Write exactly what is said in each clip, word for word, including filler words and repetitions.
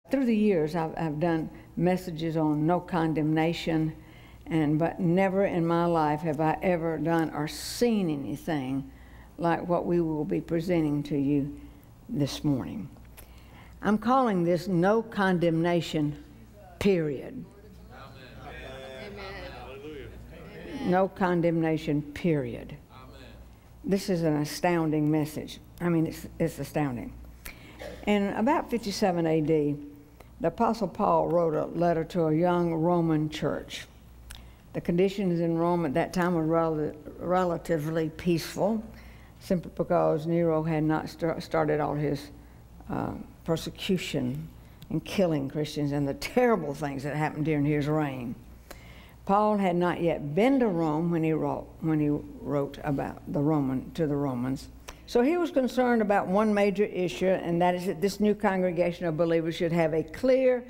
Through the years, I've, I've done messages on no condemnation, and but never in my life have I ever done or seen anything like what we will be presenting to you this morning. I'm calling this no condemnation, period. Amen. No condemnation, period. This is an astounding message. I mean, it's, it's astounding. In about fifty-seven A D, the Apostle Paul wrote a letter to a young Roman church. The conditions in Rome at that time were rel relatively peaceful, simply because Nero had not st started all his uh, persecution and killing Christians and the terrible things that happened during his reign. Paul had not yet been to Rome when he wrote, when he wrote about the Roman, to the Romans. So he was concerned about one major issue, and that is that this new congregation of believers should have a clear,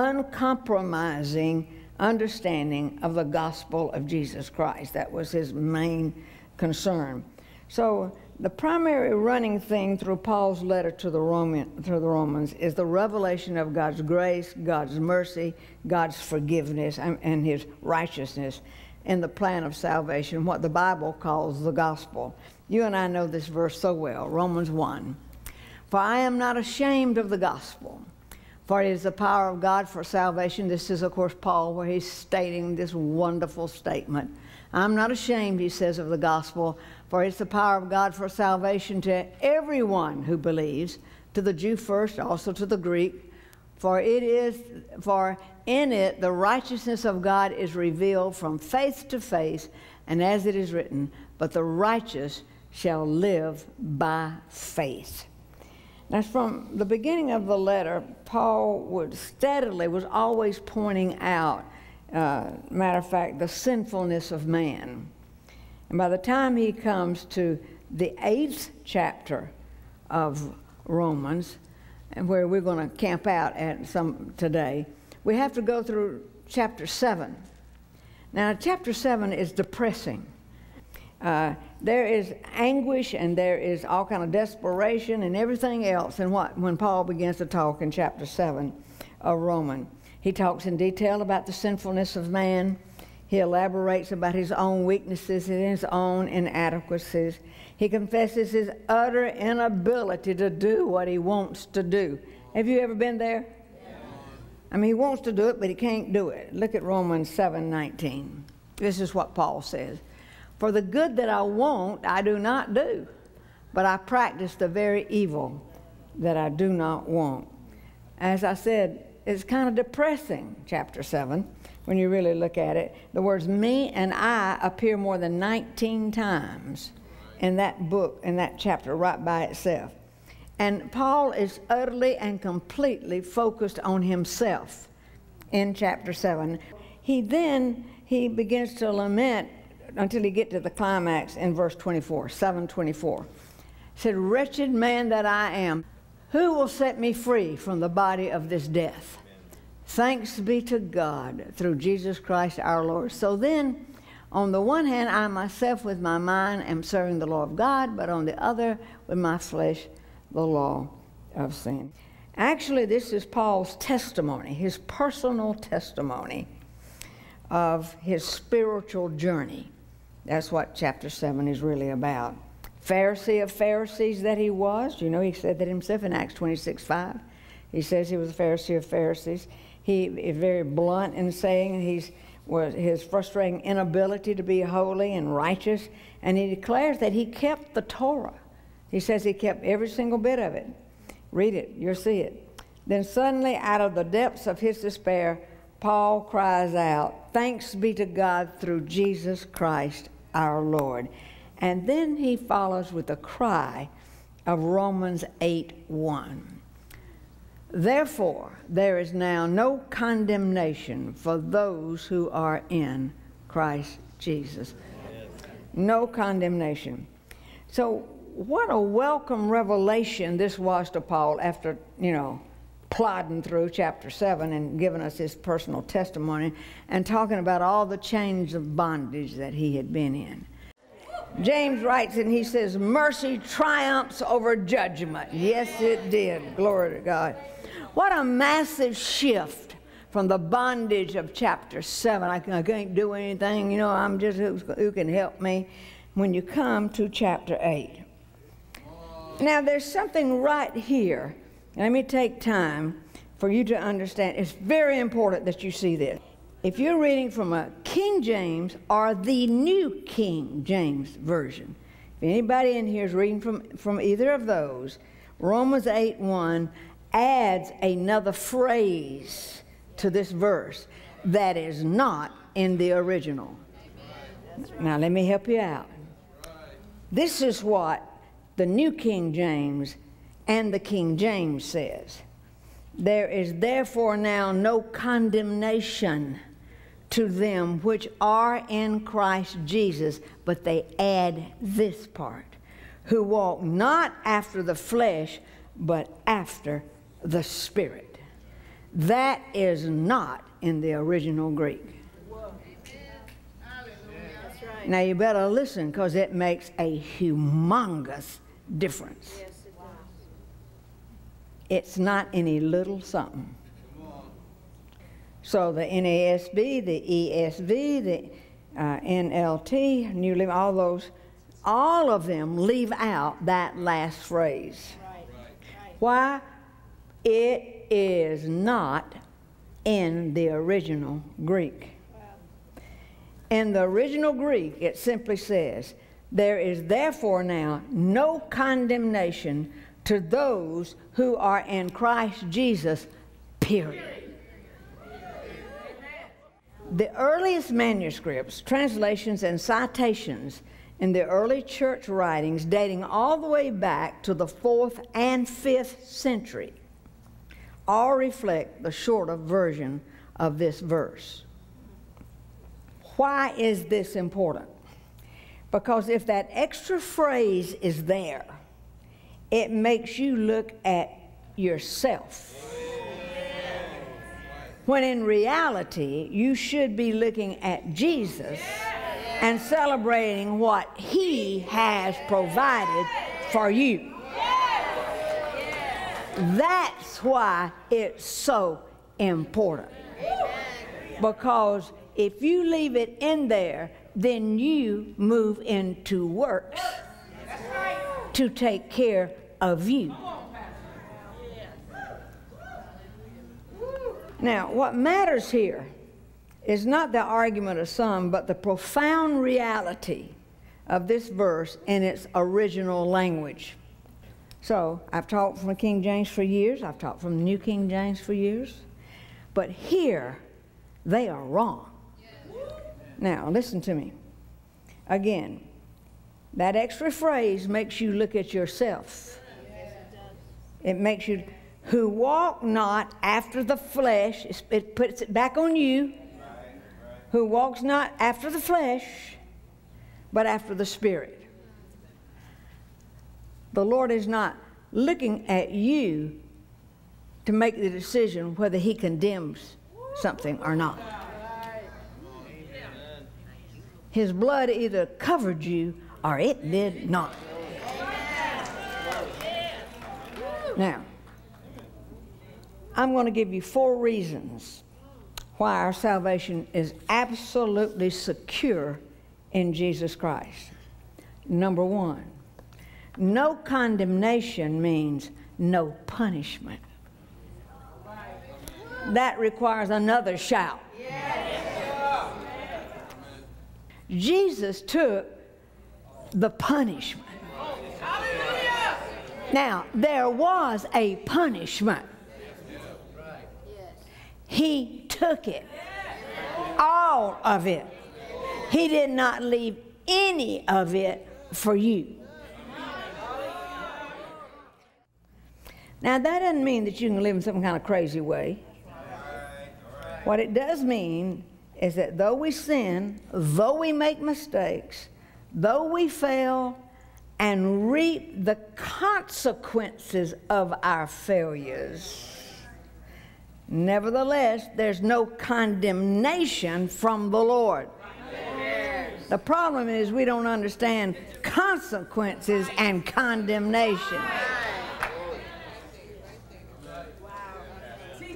uncompromising understanding of the gospel of Jesus Christ. That was his main concern. So the primary running thing through Paul's letter to the Roman, through the Romans is the revelation of God's grace, God's mercy, God's forgiveness, and, and his righteousness in the plan of salvation, what the Bible calls the gospel. You and I know this verse so well, Romans one. For I am not ashamed of the gospel, for it is the power of God for salvation. This is, of course, Paul, where he's stating this wonderful statement. I'm not ashamed, he says, of the gospel, for it's the power of God for salvation to everyone who believes, to the Jew first, also to the Greek. For it is, for in it the righteousness of God is revealed from faith to faith, and as it is written, but the righteous shall live by faith. Now, from the beginning of the letter, Paul would steadily, was always pointing out, uh, matter of fact, the sinfulness of man. And by the time he comes to the eighth chapter of Romans, and where we're going to camp out at some today, we have to go through chapter seven. Now, chapter seven is depressing. Uh, there is anguish and there is all kind of desperation and everything else. And what when Paul begins to talk in chapter seven of Romans, he talks in detail about the sinfulness of man. He elaborates about his own weaknesses and his own inadequacies. He confesses his utter inability to do what he wants to do. Have you ever been there? Yeah. I mean, he wants to do it, but he can't do it. Look at Romans seven nineteen. This is what Paul says. For the good that I want, I do not do, but I practice the very evil that I do not want. As I said, it's kind of depressing, chapter seven, when you really look at it. The words me and I appear more than nineteen times in that book, in that chapter, right by itself. And Paul is utterly and completely focused on himself in chapter seven. He then, he begins to lament until he get to the climax in verse twenty-four, seven twenty-four. Said, wretched man that I am, who will set me free from the body of this death? Thanks be to God through Jesus Christ our Lord. So then, on the one hand, I myself with my mind am serving the law of God, but on the other, with my flesh, the law of sin. Actually, this is Paul's testimony, his personal testimony of his spiritual journey. That's what chapter seven is really about. Pharisee of Pharisees that he was. You know, he said that himself in Acts twenty-six five. He says he was a Pharisee of Pharisees. He is very blunt in saying he's was his frustrating inability to be holy and righteous, and he declares that he kept the Torah. He says he kept every single bit of it. Read it, you'll see it. Then suddenly, out of the depths of his despair, Paul cries out, thanks be to God through Jesus Christ our Lord. And then he follows with a cry of Romans eight one. Therefore, there is now no condemnation for those who are in Christ Jesus. No condemnation. So what a welcome revelation this was to Paul after, you know, plodding through chapter seven and giving us his personal testimony and talking about all the chains of bondage that he had been in. James writes and he says, mercy triumphs over judgment. Yes, it did. Glory to God. What a massive shift from the bondage of chapter seven. I, I can't do anything, you know, I'm just, who, who can help me? When you come to chapter eight. Now, there's something right here. Let me take time for you to understand. It's very important that you see this. If you're reading from a King James or the New King James Version, if anybody in here is reading from, from either of those, Romans eight one adds another phrase to this verse that is not in the original. Now, let me help you out. This is what the New King James and the King James says. There is therefore now no condemnation to them which are in Christ Jesus, but they add this part, who walk not after the flesh, but after the Spirit. That is not in the original Greek. Now you better listen, because it makes a humongous difference. Yes, it does. It's not any little something. So the N A S B, the E S V, the uh, N L T, New Living, all those, all of them leave out that last phrase. Right. Right. Why? It is not in the original Greek. In the original Greek, it simply says, there is therefore now no condemnation to those who are in Christ Jesus, period. The earliest manuscripts, translations, and citations in the early church writings dating all the way back to the fourth and fifth century all reflect the shorter version of this verse. Why is this important? Because if that extra phrase is there, it makes you look at yourself. When in reality, you should be looking at Jesus and celebrating what He has provided for you. That's why it's so important. Because if you leave it in there, then you move into works to take care of you. Now, what matters here is not the argument of some, but the profound reality of this verse in its original language. So, I've taught from the King James for years, I've taught from the New King James for years, but here, they are wrong. Now, listen to me. Again, that extra phrase makes you look at yourself. It makes you, who walk not after the flesh, it puts it back on you, who walks not after the flesh, but after the Spirit. The Lord is not looking at you to make the decision whether He condemns something or not. His blood either covered you or it did not. Now, I'm going to give you four reasons why our salvation is absolutely secure in Jesus Christ. Number one, no condemnation means no punishment. That requires another shout. Jesus took the punishment. Now, there was a punishment. He took it. All of it. He did not leave any of it for you. Now, that doesn't mean that you can live in some kind of crazy way. What it does mean is that though we sin, though we make mistakes, though we fail and reap the consequences of our failures, nevertheless, there's no condemnation from the Lord. The problem is we don't understand consequences and condemnation.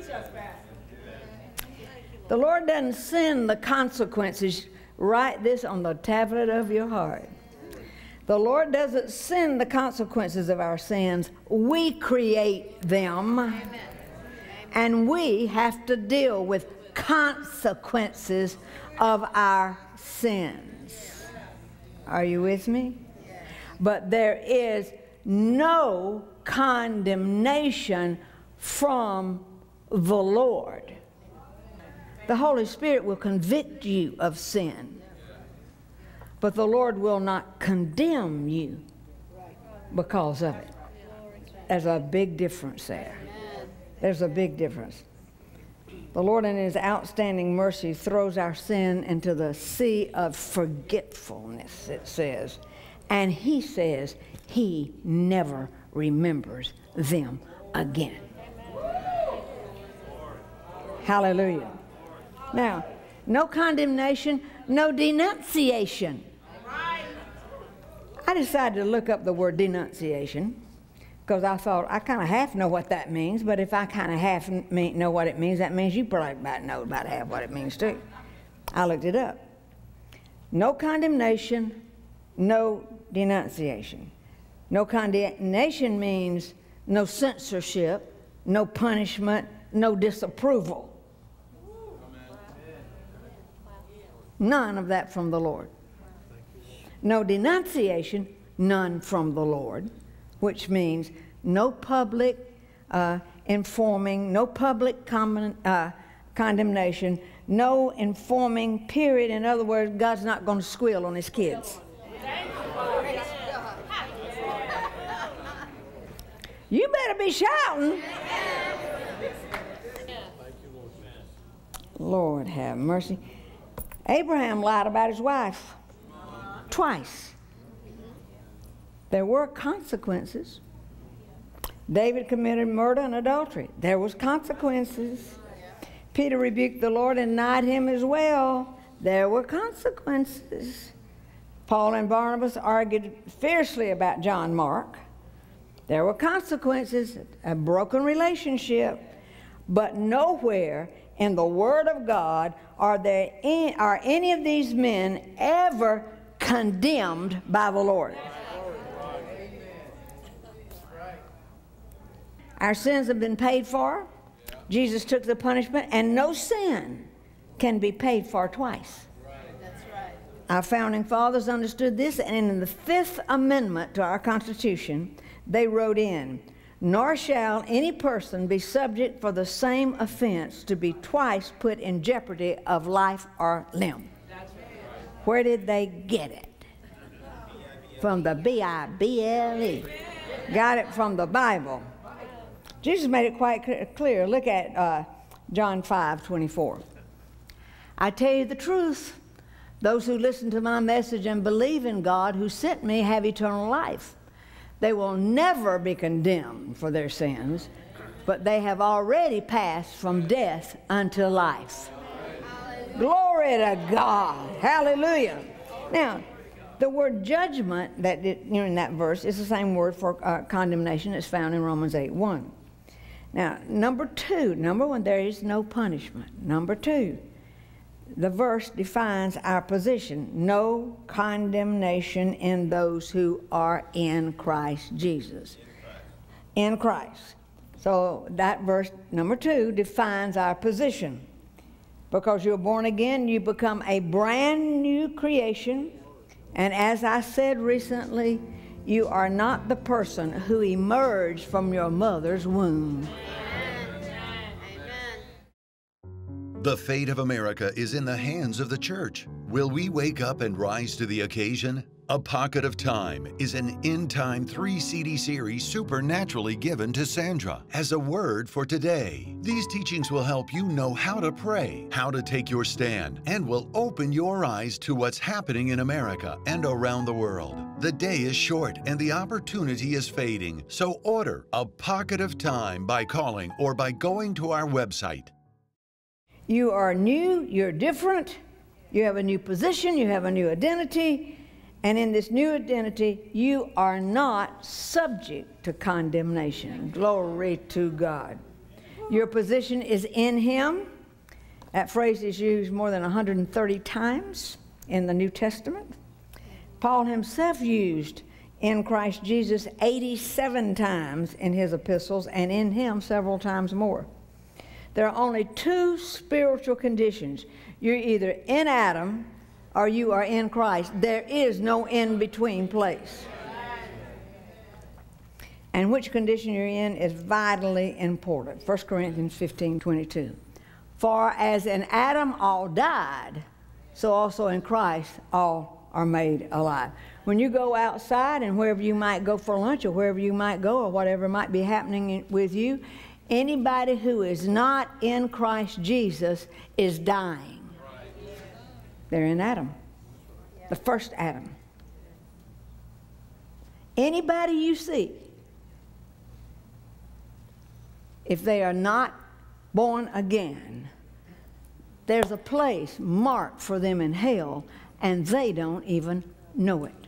The Lord doesn't send the consequences. Write this on the tablet of your heart. The Lord doesn't send the consequences of our sins. We create them. Amen. And we have to deal with consequences of our sins. Are you with me? But there is no condemnation from the Lord. The Holy Spirit will convict you of sin, but the Lord will not condemn you because of it. There's a big difference there. There's a big difference. The Lord in His outstanding mercy throws our sin into the sea of forgetfulness, it says. And He says He never remembers them again. Hallelujah. Now, no condemnation, no denunciation. I decided to look up the word denunciation because I thought I kind of half know what that means, but if I kind of half know what it means, that means you probably about know about half what it means too. I looked it up. No condemnation, no denunciation. No condemnation means no censorship, no punishment, no disapproval. None of that from the Lord. No denunciation, none from the Lord, which means no public uh, informing, no public common, uh, condemnation, no informing, period. In other words, God's not going to squeal on His kids. You better be shouting. Lord have mercy. Abraham lied about his wife twice. There were consequences. David committed murder and adultery. There was consequences. Peter rebuked the Lord and denied Him as well. There were consequences. Paul and Barnabas argued fiercely about John Mark. There were consequences, a broken relationship, but nowhere in the Word of God are there any, are any of these men ever condemned by the Lord. Our sins have been paid for. Jesus took the punishment, and no sin can be paid for twice. Our founding fathers understood this, and in the Fifth Amendment to our Constitution, they wrote in, "Nor shall any person be subject for the same offense to be twice put in jeopardy of life or limb." Where did they get it? From the B I B L E. Got it from the Bible. Jesus made it quite clear. Look at uh, John five twenty-four. "I tell you the truth, those who listen to my message and believe in God who sent me have eternal life. They will never be condemned for their sins, but they have already passed from death unto life." Glory to God. Hallelujah. Now, the word judgment that it, you know, in that verse is the same word for uh, condemnation that's found in Romans eight one. Now, number two, number one, there is no punishment. Number two, the verse defines our position. No condemnation in those who are in Christ Jesus. In Christ. So that verse, number two, defines our position. Because you're born again, you become a brand new creation. And as I said recently, you are not the person who emerged from your mother's womb. The fate of America is in the hands of the church. Will we wake up and rise to the occasion? A Pocket of Time is an in-time three C D series supernaturally given to Sandra as a word for today. These teachings will help you know how to pray, how to take your stand, and will open your eyes to what's happening in America and around the world. The day is short and the opportunity is fading, so order A Pocket of Time by calling or by going to our website. You are new, you're different, you have a new position, you have a new identity, and in this new identity, you are not subject to condemnation. Glory to God. Your position is in Him. That phrase is used more than one hundred thirty times in the New Testament. Paul himself used in Christ Jesus eighty-seven times in his epistles, and in Him several times more. There are only two spiritual conditions. You're either in Adam or you are in Christ. There is no in-between place. And which condition you're in is vitally important. First Corinthians fifteen twenty-two. For as in Adam all died, so also in Christ all are made alive. When you go outside and wherever you might go for lunch or wherever you might go or whatever might be happening with you, anybody who is not in Christ Jesus is dying. They're in Adam, the first Adam. Anybody you see, if they are not born again, there's a place marked for them in hell, and they don't even know it.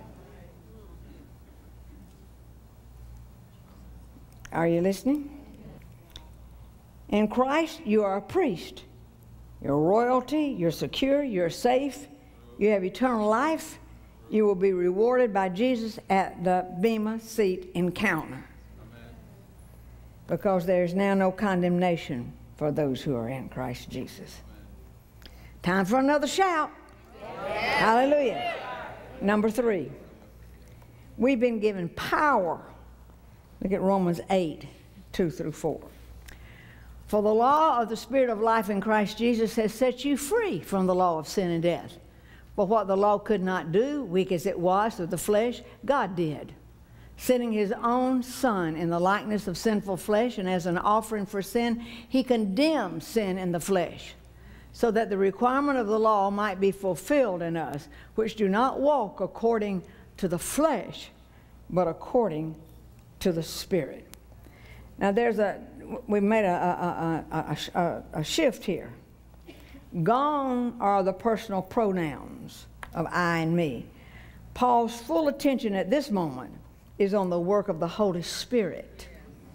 Are you listening? In Christ, you are a priest. You're royalty, you're secure, you're safe, you have eternal life. You will be rewarded by Jesus at the Bema seat encounter. Because there is now no condemnation for those who are in Christ Jesus. Time for another shout. Yeah. Hallelujah. Yeah. Number three, we've been given power. Look at Romans eight, two through four. For the law of the Spirit of life in Christ Jesus has set you free from the law of sin and death. For what the law could not do, weak as it was through the flesh, God did, sending His own Son in the likeness of sinful flesh, and as an offering for sin, He condemned sin in the flesh, so that the requirement of the law might be fulfilled in us, which do not walk according to the flesh, but according to the Spirit. Now there's a, we've made a, a, a, a, a shift here. Gone are the personal pronouns of I and me. Paul's full attention at this moment is on the work of the Holy Spirit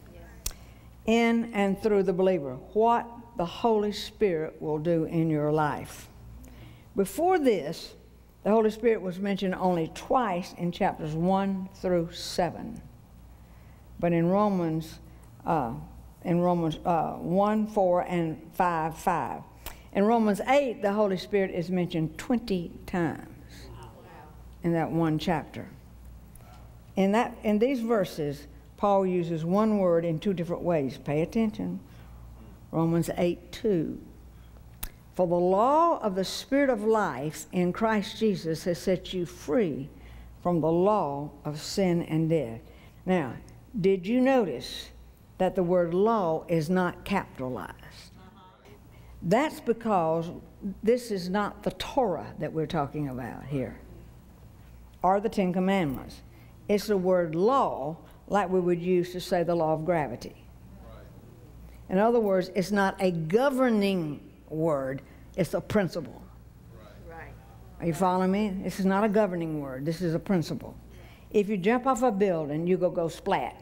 in and through the believer. What the Holy Spirit will do in your life. Before this, the Holy Spirit was mentioned only twice in chapters one through seven. But in Romans, uh, in Romans uh, one, four, and five, five. In Romans eight, the Holy Spirit is mentioned twenty times in that one chapter. In, that, in these verses, Paul uses one word in two different ways. Pay attention. Romans eight, two. For the law of the Spirit of life in Christ Jesus has set you free from the law of sin and death. Now, did you notice that the word law is not capitalized? That's because this is not the Torah that we're talking about here, or the Ten Commandments. It's the word law, like we would use to say the law of gravity. In other words, it's not a governing word, it's a principle. Right. Are you following me? This is not a governing word, this is a principle. If you jump off a building, you go go splat.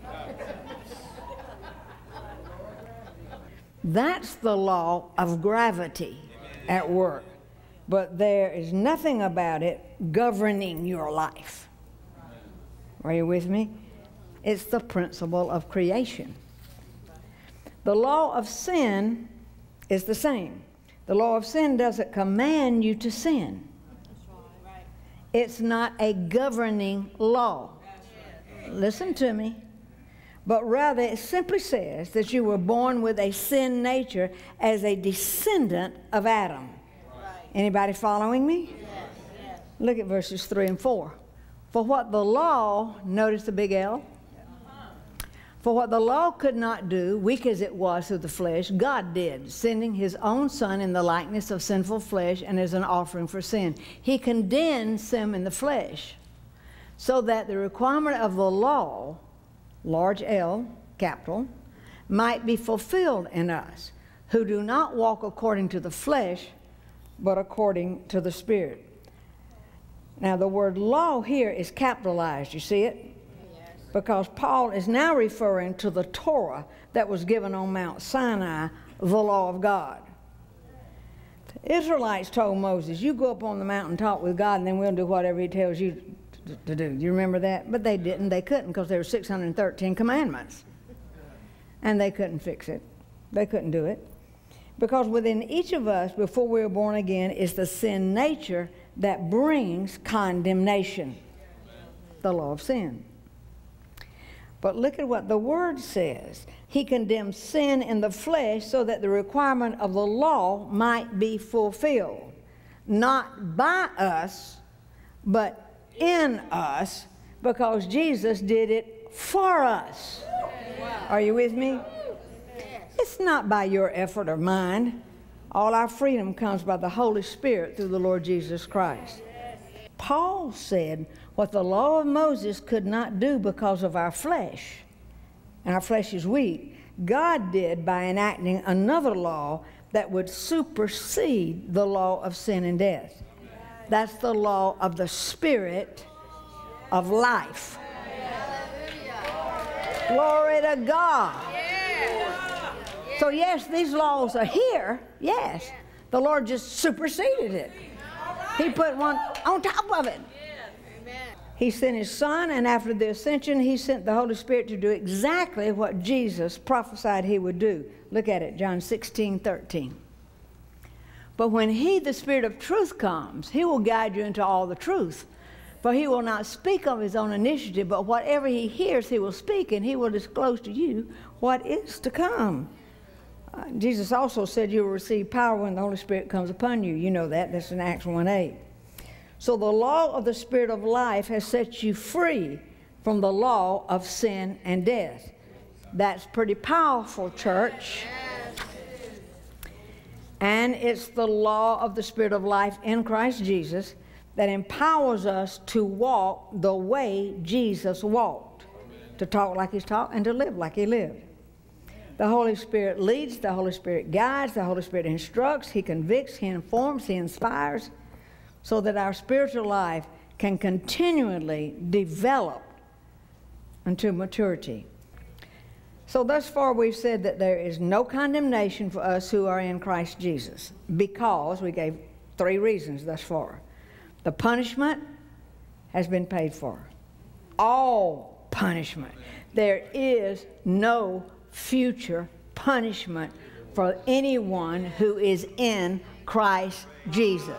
That's the law of gravity at work. But there is nothing about it governing your life. Are you with me? It's the principle of creation. The law of sin is the same. The law of sin doesn't command you to sin. It's not a governing law. Listen to me. But rather it simply says that you were born with a sin nature as a descendant of Adam. Anybody following me? Yes. Look at verses three and four. For what the law, notice the big L. For what the law could not do, weak as it was through the flesh, God did, sending His own Son in the likeness of sinful flesh and as an offering for sin. He condemned sin in the flesh, so that the requirement of the law, large L, capital, might be fulfilled in us, who do not walk according to the flesh, but according to the Spirit. Now the word law here is capitalized. You see it? Yes. because Paul is now referring to the Torah that was given on Mount Sinai, the law of God. The Israelites told Moses, you go up on the mountain and talk with God, and then we'll do whatever he tells you to do. You remember that? But they didn't. They couldn't, because there were six hundred thirteen commandments. And they couldn't fix it. They couldn't do it. Because within each of us, before we were born again, is the sin nature that brings condemnation, the law of sin. But look at what the Word says. He condemned sin in the flesh so that the requirement of the law might be fulfilled. Not by us, but in us, because Jesus did it for us. Are you with me? It's not by your effort or mine. All our freedom comes by the Holy Spirit through the Lord Jesus Christ. Paul said what the law of Moses could not do because of our flesh, and our flesh is weak, God did by enacting another law that would supersede the law of sin and death. That's the law of the Spirit of life. Glory to God. So yes, these laws are here, yes. The Lord just superseded it. He put one on top of it. He sent his Son, and after the ascension, he sent the Holy Spirit to do exactly what Jesus prophesied he would do. Look at it, John sixteen, thirteen. But when he, the Spirit of truth, comes, he will guide you into all the truth. For he will not speak of his own initiative, but whatever he hears, he will speak, and he will disclose to you what is to come. Uh, Jesus also said you will receive power when the Holy Spirit comes upon you. You know that. That's in Acts one eight. So the law of the Spirit of life has set you free from the law of sin and death. That's pretty powerful, church. And it's the law of the Spirit of life in Christ Jesus that empowers us to walk the way Jesus walked, to talk like he's talked and to live like he lived. The Holy Spirit leads, the Holy Spirit guides, the Holy Spirit instructs, he convicts, he informs, he inspires, so that our spiritual life can continually develop unto maturity. So thus far we've said that there is no condemnation for us who are in Christ Jesus, because we gave three reasons thus far. The punishment has been paid for. All punishment. There is no future punishment for anyone who is in Christ Jesus.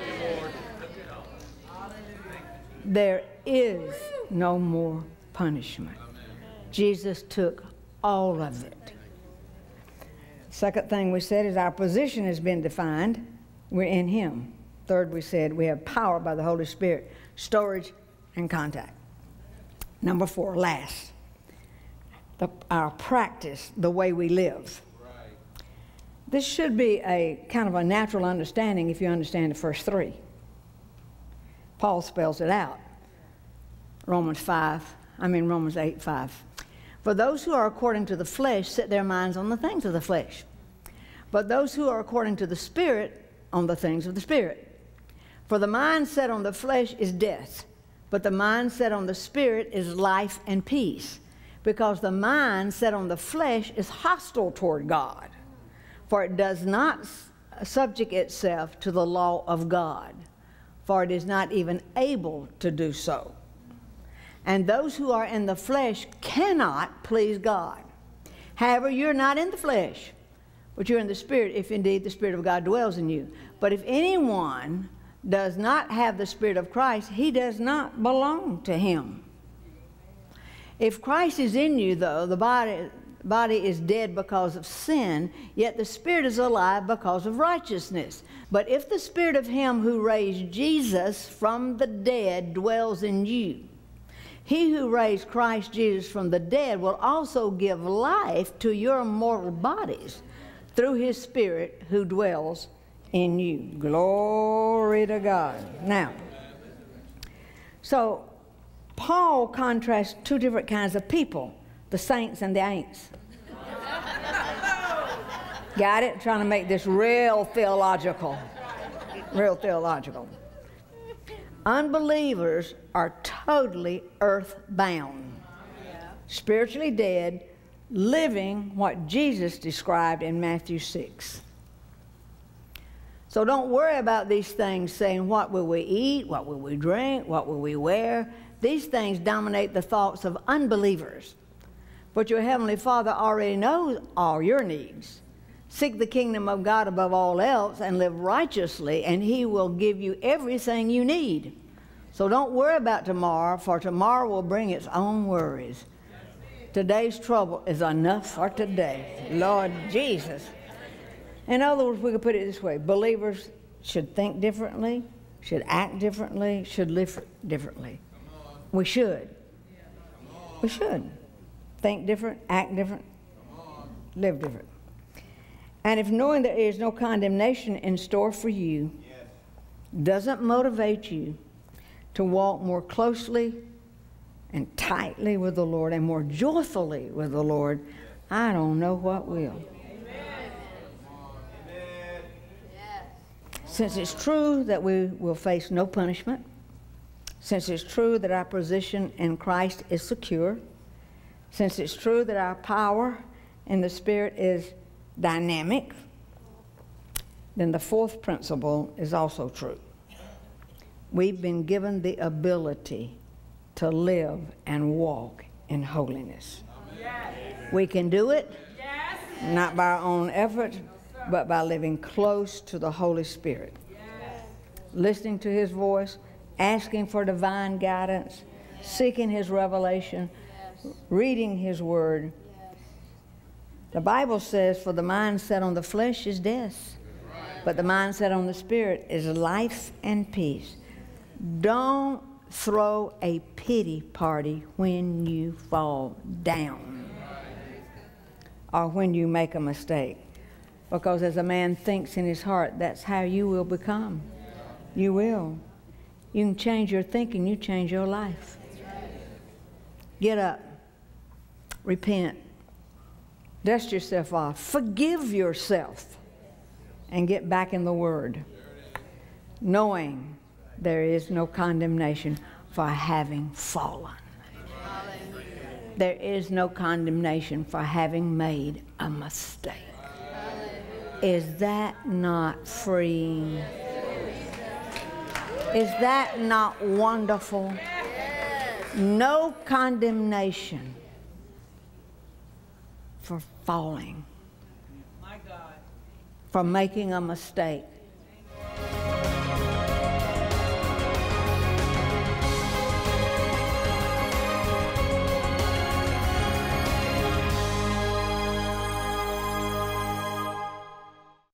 There is no more punishment. Jesus took all of it. Second thing we said is our position has been defined. We're in him. Third, we said we have power by the Holy Spirit, storage and contact. Number four, last, the, our practice, the way we live. Right. This should be a kind of a natural understanding if you understand the first three. Paul spells it out. Romans five, I mean Romans eight, five. For those who are according to the flesh set their minds on the things of the flesh, but those who are according to the Spirit on the things of the Spirit. For the mind set on the flesh is death, but the mind set on the Spirit is life and peace, because the mind set on the flesh is hostile toward God, for it does not subject itself to the law of God, for it is not even able to do so. And those who are in the flesh cannot please God. However, you're not in the flesh, but you're in the Spirit, if indeed the Spirit of God dwells in you. But if anyone does not have the Spirit of Christ, he does not belong to him. If Christ is in you, though, the body, body is dead because of sin, yet the Spirit is alive because of righteousness. But if the Spirit of him who raised Jesus from the dead dwells in you, he who raised Christ Jesus from the dead will also give life to your mortal bodies through his Spirit who dwells in you. Glory to God. Now, so Paul contrasts two different kinds of people, the saints and the ain'ts. Got it? Trying to make this real theological. Real theological. Unbelievers are totally earthbound. spiritually dead, living what Jesus described in Matthew six. So don't worry about these things saying, what will we eat? What will we drink? What will we wear? These things dominate the thoughts of unbelievers. But your Heavenly Father already knows all your needs. Seek the kingdom of God above all else and live righteously, and He will give you everything you need. So don't worry about tomorrow, for tomorrow will bring its own worries. Today's trouble is enough for today. Lord Jesus. In other words, we could put it this way. Believers should think differently, should act differently, should live differently. We should. We should. Think different, act different, live different. And if knowing there is no condemnation in store for you doesn't motivate you to walk more closely and tightly with the Lord and more joyfully with the Lord, I don't know what will. Since it's true that we will face no punishment, since it's true that our position in Christ is secure, since it's true that our power in the Spirit is dynamic, then the fourth principle is also true. We've been given the ability to live and walk in holiness. Yes. We can do it, yes. Not by our own effort, but by living close to the Holy Spirit. Yes. Listening to His voice, asking for divine guidance, yes. Seeking His revelation, yes. Reading His Word. Yes. The Bible says, for the mind set on the flesh is death, but the mind set on the Spirit is life and peace. Don't throw a pity party when you fall down or when you make a mistake. Because as a man thinks in his heart, that's how you will become. You will. You can change your thinking, you change your life. Get up. Repent. Dust yourself off. Forgive yourself. And get back in the Word. Knowing there is no condemnation for having fallen. There is no condemnation for having made a mistake. Is that not freeing? Is that not wonderful? No condemnation for falling, for making a mistake.